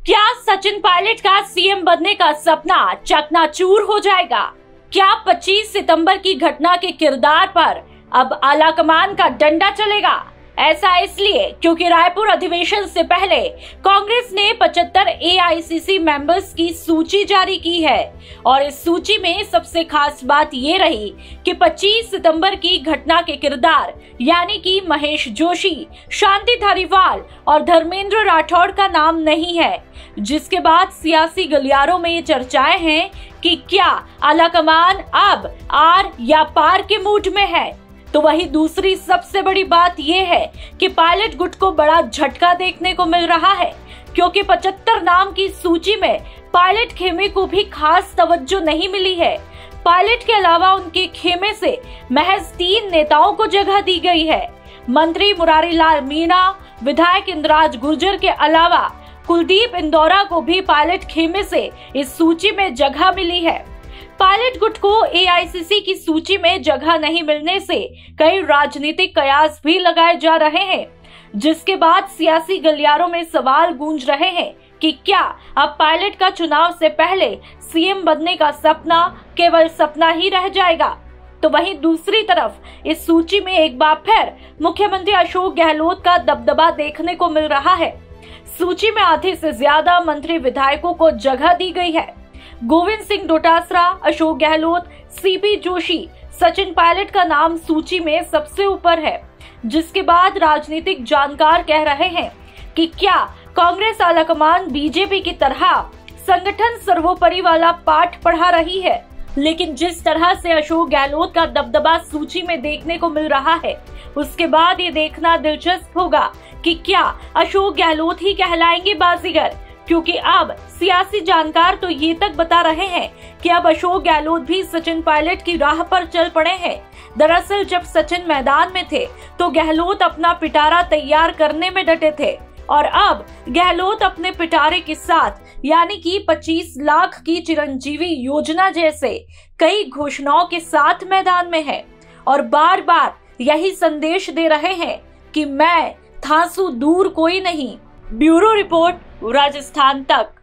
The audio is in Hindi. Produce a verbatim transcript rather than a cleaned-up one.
क्या सचिन पायलट का सीएम बनने का सपना चकनाचूर हो जाएगा? क्या पच्चीस सितंबर की घटना के किरदार पर अब आलाकमान का डंडा चलेगा? ऐसा इसलिए क्योंकि रायपुर अधिवेशन से पहले कांग्रेस ने पचहत्तर एआईसीसी मेंबर्स की सूची जारी की है और इस सूची में सबसे खास बात ये रही कि पच्चीस सितंबर की घटना के किरदार यानी कि महेश जोशी, शांति धारीवाल और धर्मेंद्र राठौड़ का नाम नहीं है, जिसके बाद सियासी गलियारों में ये चर्चाएं हैं कि क्या आलाकमान अब आर या पार के मूड में है। तो वही दूसरी सबसे बड़ी बात यह है कि पायलट गुट को बड़ा झटका देखने को मिल रहा है, क्योंकि पचहत्तर नाम की सूची में पायलट खेमे को भी खास तवज्जो नहीं मिली है। पायलट के अलावा उनके खेमे से महज तीन नेताओं को जगह दी गई है। मंत्री मुरारी लाल मीणा, विधायक इंद्राज गुर्जर के अलावा कुलदीप इंदौरा को भी पायलट खेमे से इस सूची में जगह मिली है। पायलट गुट को एआईसीसी की सूची में जगह नहीं मिलने से कई राजनीतिक कयास भी लगाए जा रहे हैं, जिसके बाद सियासी गलियारों में सवाल गूंज रहे हैं कि क्या अब पायलट का चुनाव से पहले सीएम बनने का सपना केवल सपना ही रह जाएगा। तो वहीं दूसरी तरफ इस सूची में एक बार फिर मुख्यमंत्री अशोक गहलोत का दबदबा देखने को मिल रहा है। सूची में आधे से ज्यादा मंत्री विधायकों को जगह दी गई है। गोविंद सिंह डोटासरा, अशोक गहलोत, सीपी जोशी, सचिन पायलट का नाम सूची में सबसे ऊपर है, जिसके बाद राजनीतिक जानकार कह रहे हैं कि क्या कांग्रेस आलाकमान बीजेपी की तरह संगठन सर्वोपरि वाला पाठ पढ़ा रही है। लेकिन जिस तरह से अशोक गहलोत का दबदबा सूची में देखने को मिल रहा है, उसके बाद ये देखना दिलचस्प होगा कि क्या अशोक गहलोत ही कहलाएंगे बाजीगर, क्योंकि अब सियासी जानकार तो ये तक बता रहे हैं कि अब अशोक गहलोत भी सचिन पायलट की राह पर चल पड़े हैं। दरअसल जब सचिन मैदान में थे तो गहलोत अपना पिटारा तैयार करने में डटे थे और अब गहलोत अपने पिटारे के साथ यानी कि पच्चीस लाख की चिरंजीवी योजना जैसे कई घोषणाओं के साथ मैदान में है और बार बार यही संदेश दे रहे हैं कि मैं थांसू दूर कोई नहीं। ब्यूरो रिपोर्ट, राजस्थान तक।